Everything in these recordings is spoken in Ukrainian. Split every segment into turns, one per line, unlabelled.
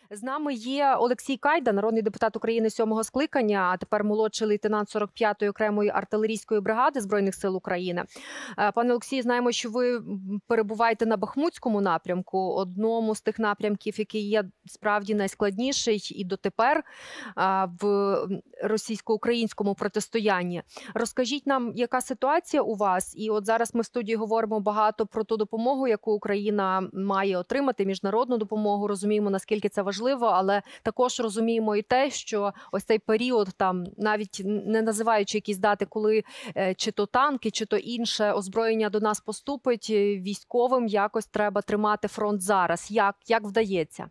З нами є Олексій Кайда, народний депутат України 7-го скликання, а тепер молодший лейтенант 45-ї окремої артилерійської бригади Збройних сил України. Пане Олексію, знаємо, що ви перебуваєте на Бахмутському напрямку, одному з тих напрямків, який є справді найскладніший і дотепер в російсько-українському протистоянні. Розкажіть нам, яка ситуація у вас? І от зараз ми в студії говоримо багато про ту допомогу, яку Україна має отримати, міжнародну допомогу. Розуміємо, наскільки це важливо, але також розуміємо і те, що ось цей період, там навіть не називаючи якісь дати, коли чи то танки, чи то інше озброєння до нас поступить, військовим якось треба тримати фронт зараз. Як вдається?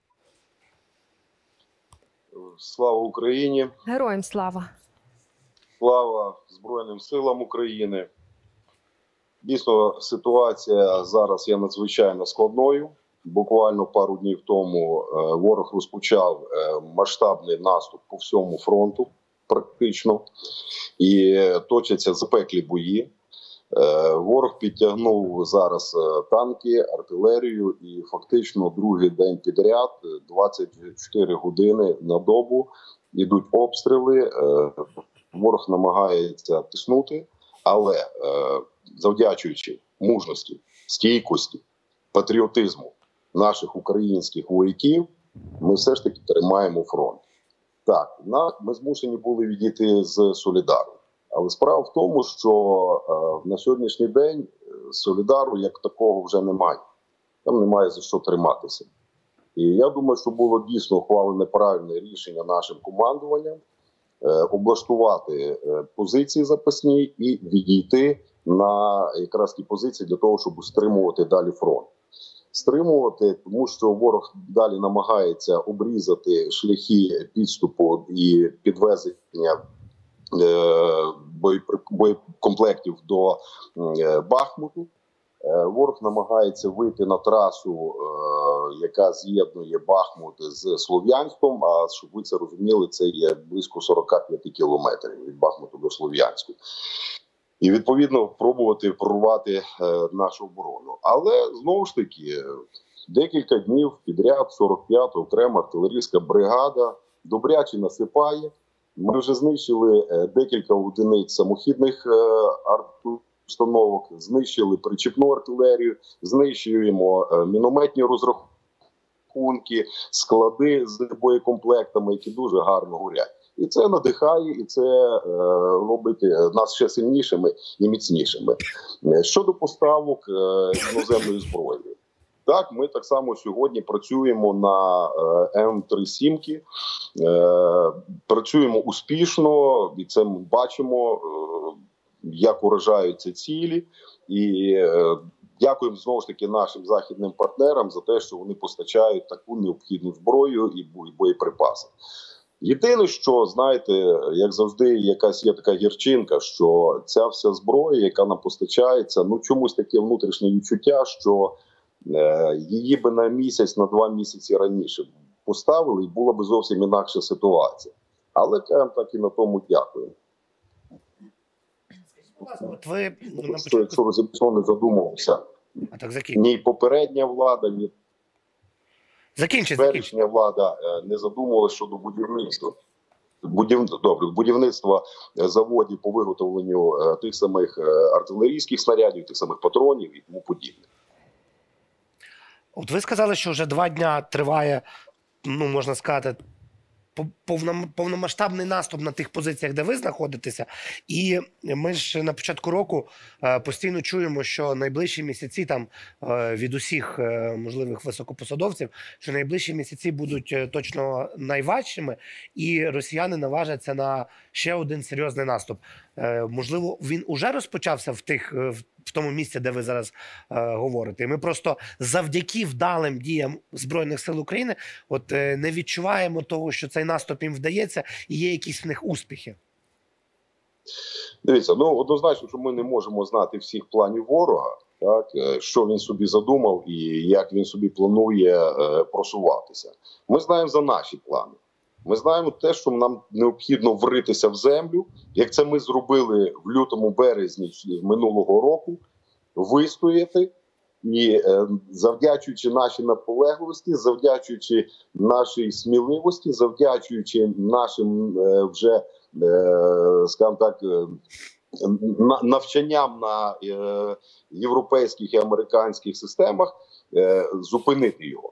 Слава Україні!
Героям слава!
Слава Збройним силам України! Дійсно, ситуація зараз є надзвичайно складною. Буквально пару днів тому ворог розпочав масштабний наступ по всьому фронту, практично, і точаться запеклі бої. Ворог підтягнув зараз танки, артилерію і фактично другий день підряд, 24 години на добу, йдуть обстріли. Ворог намагається тиснути, але завдячуючи мужності, стійкості, патріотизму наших українських вояків, ми все ж таки тримаємо фронт. Так, ми змушені були відійти з Солідару. Але справа в тому, що на сьогоднішній день Солідару як такого вже немає. Там немає за що триматися. І я думаю, що було дійсно ухвалене правильне рішення нашим командуванням облаштувати позиції запасні і відійти на якраз ті позиції для того, щоб стримувати далі фронт. Стримувати, тому що ворог далі намагається обрізати шляхи підступу і підвезення боєкомплектів до Бахмуту. Ворог намагається вийти на трасу, яка з'єднує Бахмут з Слов'янськом, а щоб ви це розуміли, це є близько 45 кілометрів від Бахмуту до Слов'янську. І, відповідно, пробувати прорвати нашу оборону. Але, знову ж таки, декілька днів підряд 45-та окрема артилерійська бригада добряче насипає. Ми вже знищили декілька одиниць самохідних установок, знищили причіпну артилерію, знищуємо мінометні розрахунки, склади з боєкомплектами, які дуже гарно горять. І це надихає, і це робить нас ще сильнішими і міцнішими. Щодо поставок іноземної зброї. Так, ми так само сьогодні працюємо на М37, працюємо успішно, і це ми бачимо, як уражаються цілі. І дякуємо знову ж таки нашим західним партнерам за те, що вони постачають таку необхідну зброю і боєприпаси. Єдине, що, знаєте, як завжди, якась є така гірчинка, що ця вся зброя, яка нам постачається, ну чомусь таке внутрішнє відчуття, що її би на місяць, на 2 місяці раніше поставили, і була б зовсім інакша ситуація. Але так і на тому дякую.
От ви,
якщо ви не задумувався, ні попередня влада, ні теперішня влада не задумувалася щодо будівництва. Будівництва заводів по виготовленню тих самих артилерійських снарядів, тих самих патронів і тому подібне.
От ви сказали, що вже 2 дня триває, ну, можна сказати, повномасштабний наступ на тих позиціях, де ви знаходитеся. І ми ж на початку року постійно чуємо, що найближчі місяці там від усіх можливих високопосадовців, що найближчі місяці будуть точно найважчими, і росіяни наважаться на ще один серйозний наступ. Можливо, він уже розпочався в тому місці, де ви зараз говорите. І ми просто завдяки вдалим діям Збройних сил України от не відчуваємо того, що цей наступ їм вдається і є якісь в них успіхи.
Дивіться, ну однозначно, що ми не можемо знати всіх планів ворога, так, що він собі задумав і як він собі планує просуватися. Ми знаємо за наші плани. Ми знаємо те, що нам необхідно вритися в землю, як це ми зробили в лютому-березні минулого року, вистояти І завдячуючи нашій наполегливості, завдячуючи нашій сміливості, завдячуючи нашим вже, скажімо так, навчанням на європейських і американських системах, зупинити його.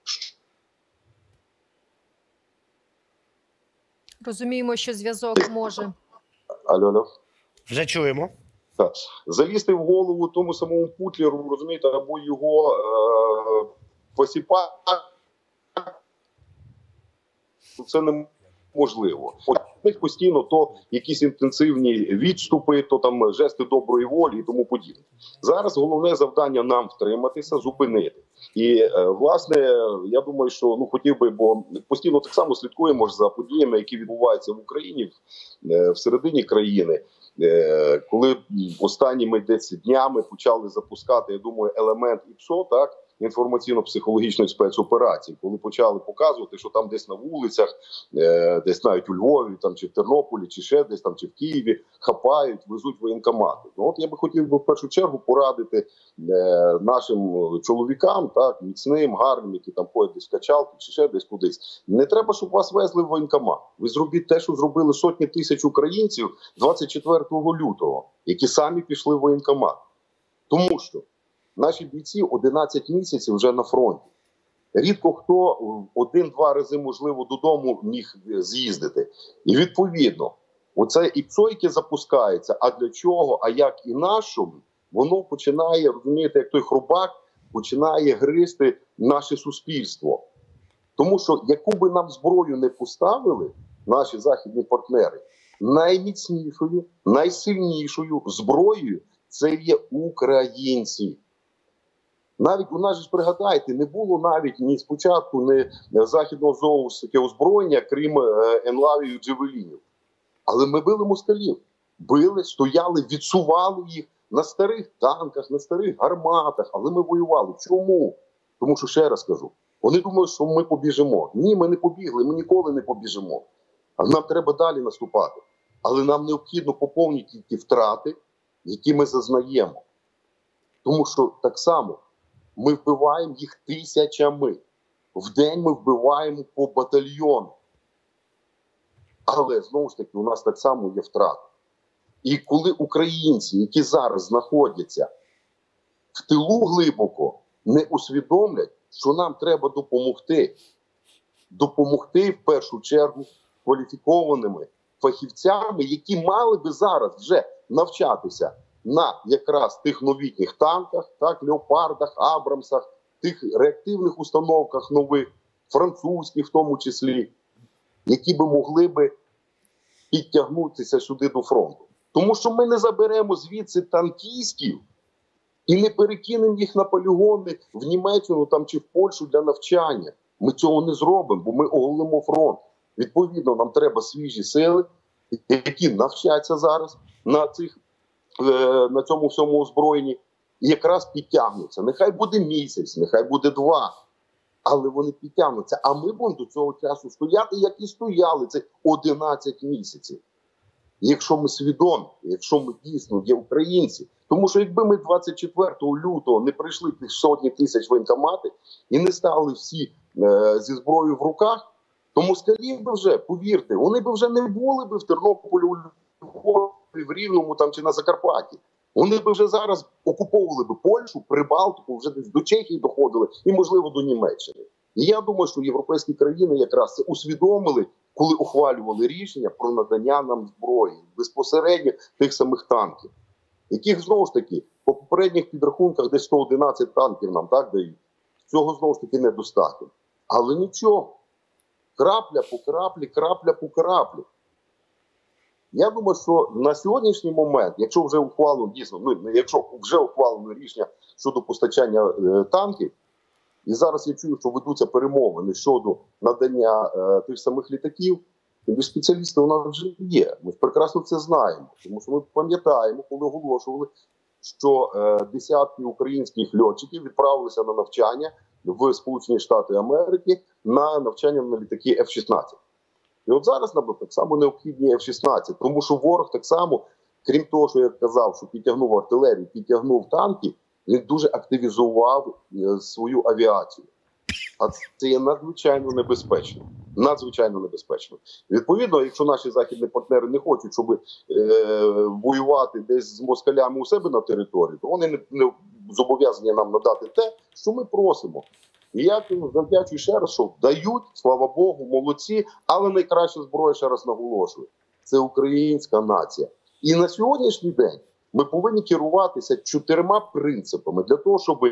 Розуміємо, що зв'язок може.
Алло.
Вже чуємо.
Так. Залізти в голову тому самому Путлеру, розумієте, або його посіпати, це неможливо. У них постійно то якісь інтенсивні відступи, то там жести доброї волі і тому подібне. Зараз головне завдання нам втриматися, зупинити. І, власне, я думаю, що хотів би, бо постійно так само слідкуємо за подіями, які відбуваються в Україні, всередині країни. Коли останніми 10 днями почали запускати, я думаю, елемент ІПСО, так, інформаційно-психологічної спецоперації, коли почали показувати, що там десь на вулицях, десь навіть у Львові, там, чи в Тернополі, чи ще десь там, чи в Києві, хапають, везуть воєнкомати. От я би хотів в першу чергу порадити нашим чоловікам, так, міцним, гарним, які там ходять десь в качалки, чи ще десь кудись. Не треба, щоб вас везли в воєнкомат. Ви зробіть те, що зробили сотні тисяч українців 24 лютого, які самі пішли в воєнкомат. Тому що наші бійці 11 місяців вже на фронті. Рідко хто 1-2 рази, можливо, додому міг з'їздити. І відповідно, оце ІПСО, яке запускається, а для чого, а як і нашому, воно починає, розумієте, як той хробак, починає гризти наше суспільство. Тому що, яку би нам зброю не поставили, наші західні партнери, найміцнішою, найсильнішою зброєю це є українці. Навіть у нас ж, пригадайте, не було навіть ні спочатку ні західного зовсім озброєння, крім енлавів і джевелінів. Але ми били москалів. Били, стояли, відсували їх на старих танках, на старих гарматах. Але ми воювали. Чому? Тому що, ще раз кажу, вони думають, що ми побіжимо. Ні, ми не побігли, ми ніколи не побіжимо. А нам треба далі наступати. Але нам необхідно поповнити ті втрати, які ми зазнаємо. Тому що так само ми вбиваємо їх тисячами. В день ми вбиваємо по батальйону. Але, знову ж таки, у нас так само є втрати. І коли українці, які зараз знаходяться в тилу глибоко, не усвідомлять, що нам треба допомогти. Допомогти, в першу чергу, кваліфікованими фахівцями, які мали би зараз вже навчатися на якраз тих новітніх танках, так, леопардах, абрамсах, тих реактивних установках нових, французьких в тому числі, які би могли би підтягнутися сюди до фронту. Тому що ми не заберемо звідси танкістів і не перекинемо їх на полігони в Німеччину там, чи в Польщу для навчання. Ми цього не зробимо, бо ми оголимо фронт. Відповідно, нам треба свіжі сили, які навчаться зараз на цьому всьому озброєнні, і якраз підтягнуться. Нехай буде місяць, нехай буде 2, але вони підтягнуться. А ми будемо до цього часу стояти, як і стояли цих 11 місяців. Якщо ми свідомі, якщо ми дійсно є українці. Тому що якби ми 24 лютого не прийшли тих сотні тисяч воєнкомати і не стали всі зі зброєю в руках, то москалів би вже, повірте, вони би вже не були би в Тернополі, у Львові, в Рівному там, чи на Закарпатті. Вони би вже зараз окуповували би Польщу, Прибалтику, вже десь до Чехії доходили і, можливо, до Німеччини. І я думаю, що європейські країни якраз це усвідомили, коли ухвалювали рішення про надання нам зброї, безпосередньо тих самих танків, яких, знову ж таки, по попередніх підрахунках десь 111 танків нам так дають. Цього, знову ж таки, недостатньо. Але нічого. Крапля по краплі, крапля по краплі. Я думаю, що на сьогоднішній момент, якщо вже ухвалено дійсно, якщо вже ухвалено рішення щодо постачання танків, і зараз я чую, що ведуться перемовини щодо надання тих самих літаків, тобі спеціалісти у нас вже є. Ми прекрасно це знаємо. Тому що ми пам'ятаємо, коли оголошували, що десятки українських льотчиків відправилися на навчання в Сполучені Штати Америки на навчання на літаки F-16. І от зараз нам так само необхідні F-16, тому що ворог так само, крім того, що я казав, що підтягнув артилерію, підтягнув танки, Він дуже активізував свою авіацію. А це є надзвичайно небезпечно. Надзвичайно небезпечно. Відповідно, якщо наші західні партнери не хочуть, щоб воювати десь з москалями у себе на території, то вони не зобов'язані нам надати те, що ми просимо. І я завдячую ще раз, що дають, слава Богу, молодці, але найкраща зброя, ще раз наголошую, це українська нація. І на сьогоднішній день ми повинні керуватися 4 принципами для того, щоб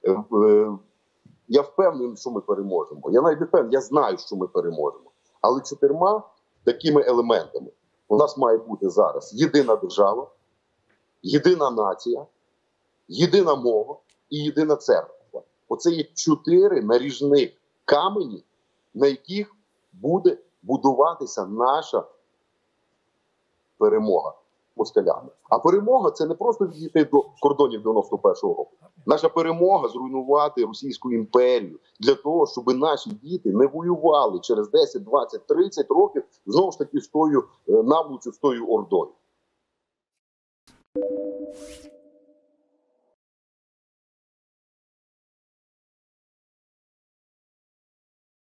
я впевнений, що ми переможемо. Я навіть не впевнений, я знаю, що ми переможемо. Але 4 такими елементами. У нас має бути зараз єдина держава, єдина нація, єдина мова і єдина церква. Оце є 4 наріжних камені, на яких буде будуватися наша перемога москалями. А перемога – це не просто відійти до кордонів 91-го року. Наша перемога – зруйнувати Російську імперію для того, щоб наші діти не воювали через 10, 20, 30 років знову ж таки з тою наволочю, з тою ордою.